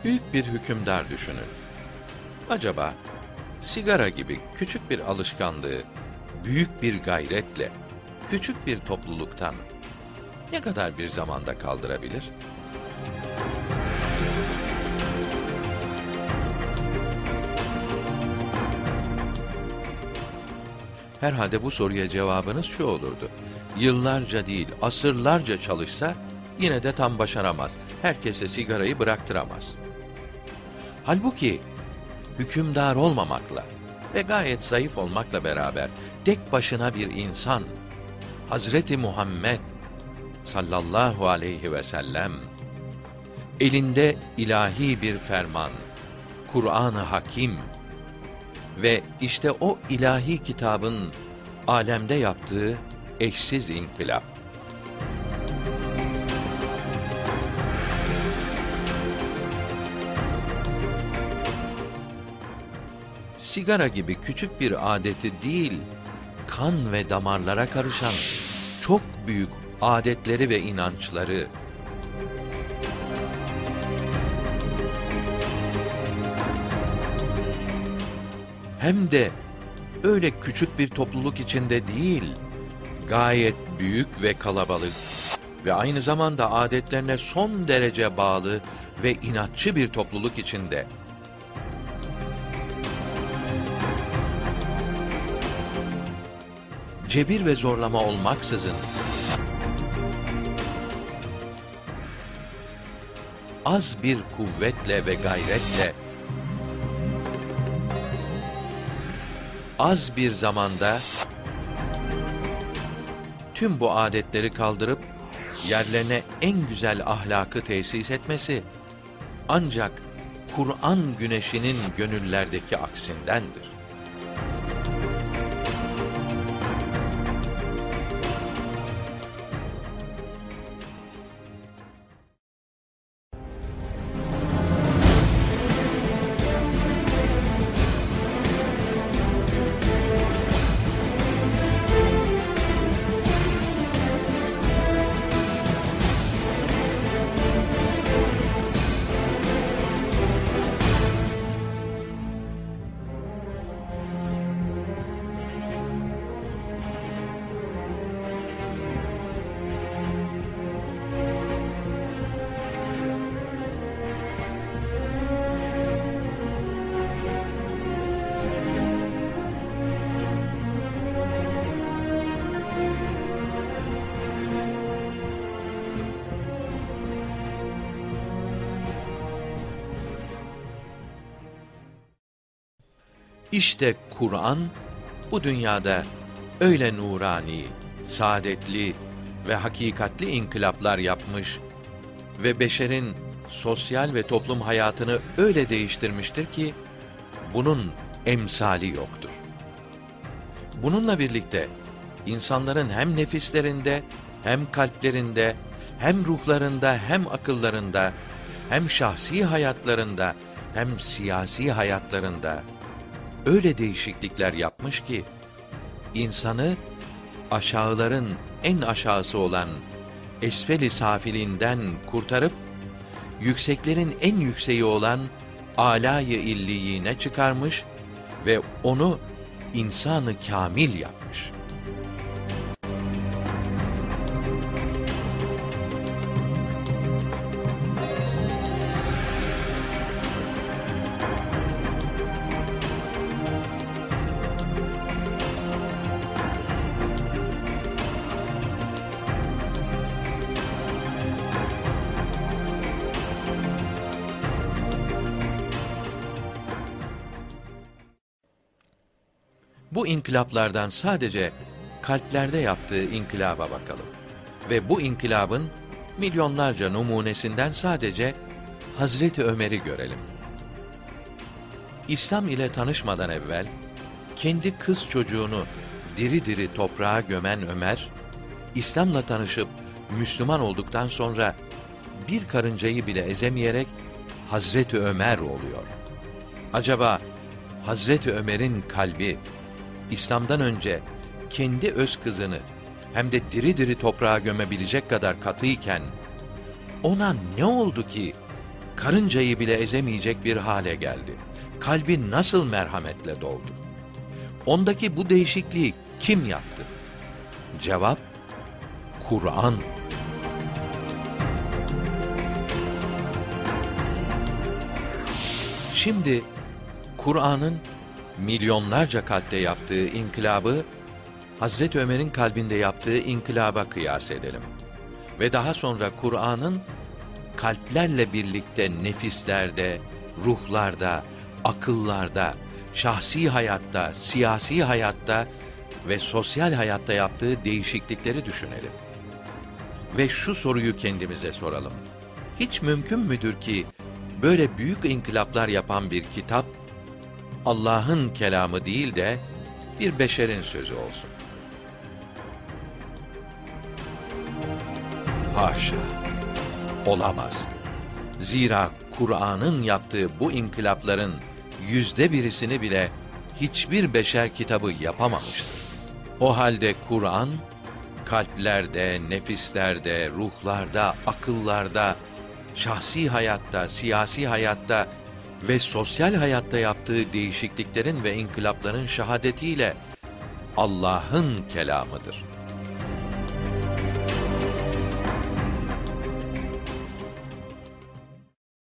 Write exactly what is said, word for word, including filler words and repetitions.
Büyük bir hükümdar düşünün. Acaba sigara gibi küçük bir alışkanlığı büyük bir gayretle küçük bir topluluktan ne kadar bir zamanda kaldırabilir? Herhalde bu soruya cevabınız şu olurdu: yıllarca değil, asırlarca çalışsa yine de tam başaramaz. Herkese sigarayı bıraktıramaz. Halbuki hükümdar olmamakla ve gayet zayıf olmakla beraber tek başına bir insan, Hazreti Muhammed sallallahu aleyhi ve sellem, elinde ilahi bir ferman, Kur'an-ı Hakim ve işte o ilahi kitabın alemde yaptığı eşsiz inkılap. Sigara gibi küçük bir adeti değil, kan ve damarlara karışan çok büyük adetleri ve inançları, hem de öyle küçük bir topluluk içinde değil, gayet büyük ve kalabalık ve aynı zamanda adetlerine son derece bağlı ve inatçı bir topluluk içinde cebir ve zorlama olmaksızın az bir kuvvetle ve gayretle az bir zamanda tüm bu adetleri kaldırıp yerlerine en güzel ahlakı tesis etmesi ancak Kur'an güneşinin gönüllerdeki aksindendir. İşte Kur'an, bu dünyada öyle nurani, saadetli ve hakikatli inkılaplar yapmış ve beşerin sosyal ve toplum hayatını öyle değiştirmiştir ki, bunun emsali yoktur. Bununla birlikte, insanların hem nefislerinde, hem kalplerinde, hem ruhlarında, hem akıllarında, hem şahsi hayatlarında, hem siyasi hayatlarında öyle değişiklikler yapmış ki, insanı aşağıların en aşağısı olan esfel-i safiliğinden kurtarıp, yükseklerin en yükseği olan âlâ-yı illiyîne çıkarmış ve onu insanı kâmil yapmış. Bu inkılaplardan sadece kalplerde yaptığı inkılaba bakalım ve bu inkılabın milyonlarca numunesinden sadece Hazreti Ömer'i görelim. İslam ile tanışmadan evvel kendi kız çocuğunu diri diri toprağa gömen Ömer, İslam'la tanışıp Müslüman olduktan sonra bir karıncayı bile ezemeyerek Hazreti Ömer oluyor. Acaba Hazreti Ömer'in kalbi İslam'dan önce kendi öz kızını hem de diri diri toprağa gömebilecek kadar katıyken ona ne oldu ki karıncayı bile ezemeyecek bir hale geldi. Kalbi nasıl merhametle doldu? Ondaki bu değişikliği kim yaptı? Cevap, Kur'an. Şimdi Kur'an'ın milyonlarca kalpte yaptığı inkılabı, Hazreti Ömer'in kalbinde yaptığı inkılaba kıyas edelim. Ve daha sonra Kur'an'ın kalplerle birlikte nefislerde, ruhlarda, akıllarda, şahsi hayatta, siyasi hayatta ve sosyal hayatta yaptığı değişiklikleri düşünelim. Ve şu soruyu kendimize soralım. Hiç mümkün müdür ki böyle büyük inkılaplar yapan bir kitap, Allah'ın kelamı değil de bir beşerin sözü olsun? Haşa! Olamaz. Zira Kur'an'ın yaptığı bu inkılapların yüzde birisini bile hiçbir beşer kitabı yapamamıştır. O halde Kur'an, kalplerde, nefislerde, ruhlarda, akıllarda, şahsi hayatta, siyasi hayatta ve sosyal hayatta yaptığı değişikliklerin ve inkılapların şahadetiyle Allah'ın kelamıdır.